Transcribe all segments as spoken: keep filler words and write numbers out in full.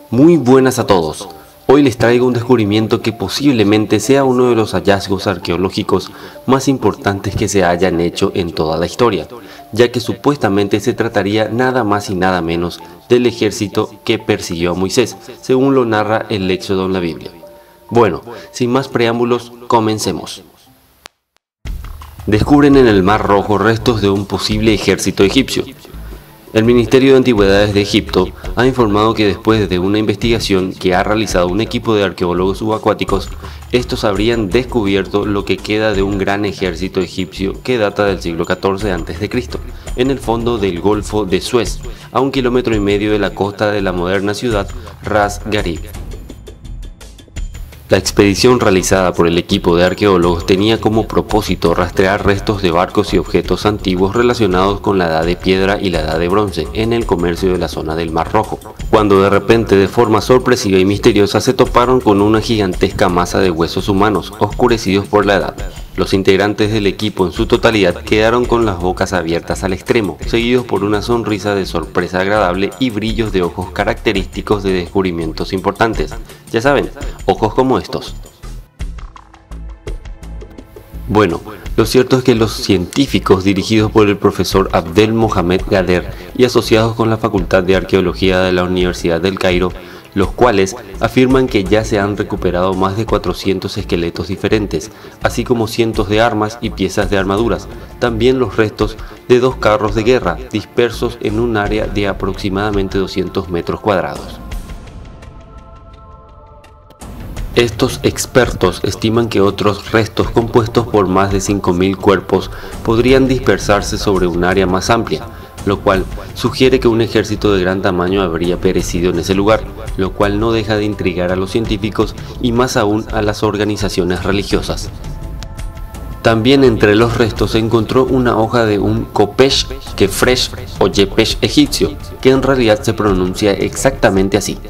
Muy buenas a todos. Hoy les traigo un descubrimiento que posiblemente sea uno de los hallazgos arqueológicos más importantes que se hayan hecho en toda la historia, ya que supuestamente se trataría nada más y nada menos del ejército que persiguió a Moisés, según lo narra el Éxodo en la Biblia. Bueno, sin más preámbulos, comencemos. Descubren en el Mar Rojo restos de un posible ejército egipcio. El Ministerio de Antigüedades de Egipto ha informado que después de una investigación que ha realizado un equipo de arqueólogos subacuáticos, estos habrían descubierto lo que queda de un gran ejército egipcio que data del siglo catorce antes de Cristo, en el fondo del Golfo de Suez, a un kilómetro y medio de la costa de la moderna ciudad Ras Gharib. La expedición realizada por el equipo de arqueólogos tenía como propósito rastrear restos de barcos y objetos antiguos relacionados con la edad de piedra y la edad de bronce en el comercio de la zona del Mar Rojo, cuando de repente, de forma sorpresiva y misteriosa, se toparon con una gigantesca masa de huesos humanos oscurecidos por la edad. Los integrantes del equipo en su totalidad quedaron con las bocas abiertas al extremo, seguidos por una sonrisa de sorpresa agradable y brillos de ojos característicos de descubrimientos importantes. Ya saben, ojos como estos. Bueno, lo cierto es que los científicos dirigidos por el profesor Abdel Mohamed Gader y asociados con la Facultad de Arqueología de la Universidad del Cairo, los cuales afirman que ya se han recuperado más de cuatrocientos esqueletos diferentes, así como cientos de armas y piezas de armaduras, también los restos de dos carros de guerra dispersos en un área de aproximadamente doscientos metros cuadrados. Estos expertos estiman que otros restos compuestos por más de cinco mil cuerpos podrían dispersarse sobre un área más amplia, lo cual sugiere que un ejército de gran tamaño habría perecido en ese lugar, lo cual no deja de intrigar a los científicos y más aún a las organizaciones religiosas. También entre los restos se encontró una hoja de un Kopesh Kefresh o Yepesh egipcio, que en realidad se pronuncia exactamente así.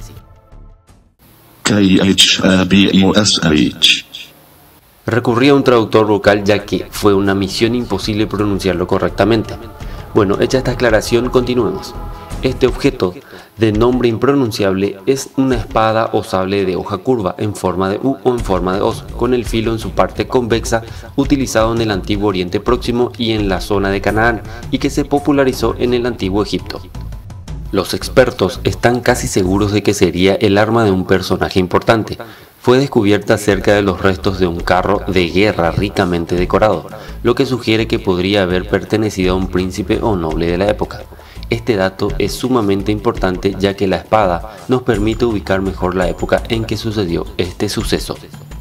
Recurrí a un traductor vocal ya que fue una misión imposible pronunciarlo correctamente. Bueno, hecha esta aclaración, continuemos. Este objeto, de nombre impronunciable, es una espada o sable de hoja curva en forma de U o en forma de hoz, con el filo en su parte convexa, utilizado en el antiguo Oriente Próximo y en la zona de Canaán, y que se popularizó en el antiguo Egipto. Los expertos están casi seguros de que sería el arma de un personaje importante. Fue descubierta cerca de los restos de un carro de guerra ricamente decorado, lo que sugiere que podría haber pertenecido a un príncipe o noble de la época. Este dato es sumamente importante ya que la espada nos permite ubicar mejor la época en que sucedió este suceso.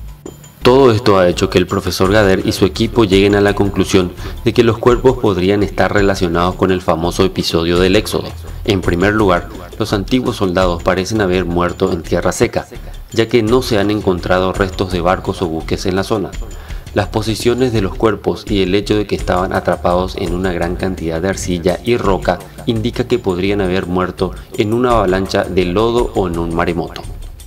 Todo esto ha hecho que el profesor Gader y su equipo lleguen a la conclusión de que los cuerpos podrían estar relacionados con el famoso episodio del Éxodo. En primer lugar, los antiguos soldados parecen haber muerto en tierra seca, ya que no se han encontrado restos de barcos o buques en la zona. Las posiciones de los cuerpos y el hecho de que estaban atrapados en una gran cantidad de arcilla y roca indica que podrían haber muerto en una avalancha de lodo o en un maremoto.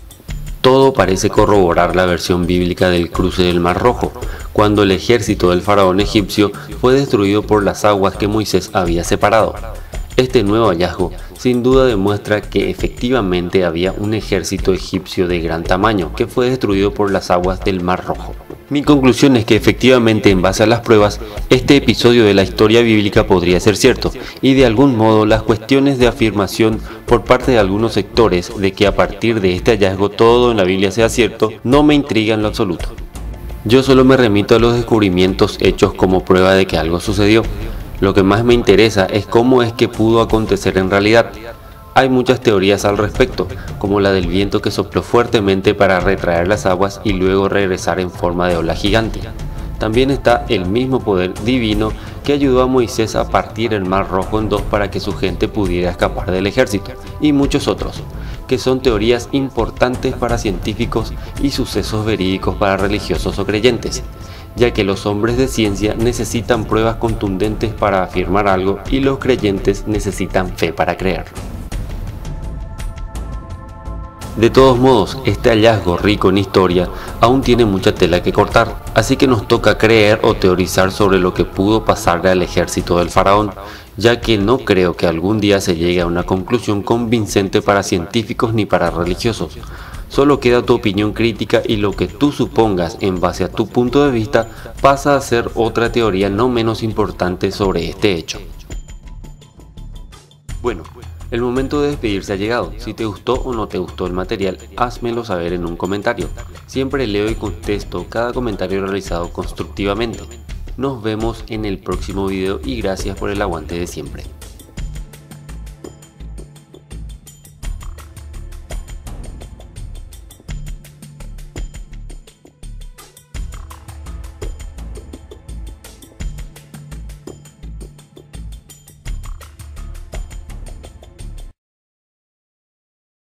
Todo parece corroborar la versión bíblica del cruce del Mar Rojo, cuando el ejército del faraón egipcio fue destruido por las aguas que Moisés había separado. Este nuevo hallazgo sin duda demuestra que efectivamente había un ejército egipcio de gran tamaño que fue destruido por las aguas del Mar Rojo. Mi conclusión es que efectivamente, en base a las pruebas, este episodio de la historia bíblica podría ser cierto, y de algún modo las cuestiones de afirmación por parte de algunos sectores de que a partir de este hallazgo todo en la Biblia sea cierto, no me intriga en lo absoluto. Yo solo me remito a los descubrimientos hechos como prueba de que algo sucedió. Lo que más me interesa es cómo es que pudo acontecer en realidad. Hay muchas teorías al respecto, como la del viento que sopló fuertemente para retraer las aguas y luego regresar en forma de ola gigante. También está el mismo poder divino que ayudó a Moisés a partir el Mar Rojo en dos para que su gente pudiera escapar del ejército, y muchos otros, que son teorías importantes para científicos y sucesos verídicos para religiosos o creyentes, ya que los hombres de ciencia necesitan pruebas contundentes para afirmar algo y los creyentes necesitan fe para creer. De todos modos, este hallazgo rico en historia aún tiene mucha tela que cortar, así que nos toca creer o teorizar sobre lo que pudo pasarle al ejército del faraón, ya que no creo que algún día se llegue a una conclusión convincente para científicos ni para religiosos. Solo queda tu opinión crítica y lo que tú supongas en base a tu punto de vista pasa a ser otra teoría no menos importante sobre este hecho. Bueno, el momento de despedirse ha llegado. Si te gustó o no te gustó el material, házmelo saber en un comentario. Siempre leo y contesto cada comentario realizado constructivamente. Nos vemos en el próximo video y gracias por el aguante de siempre.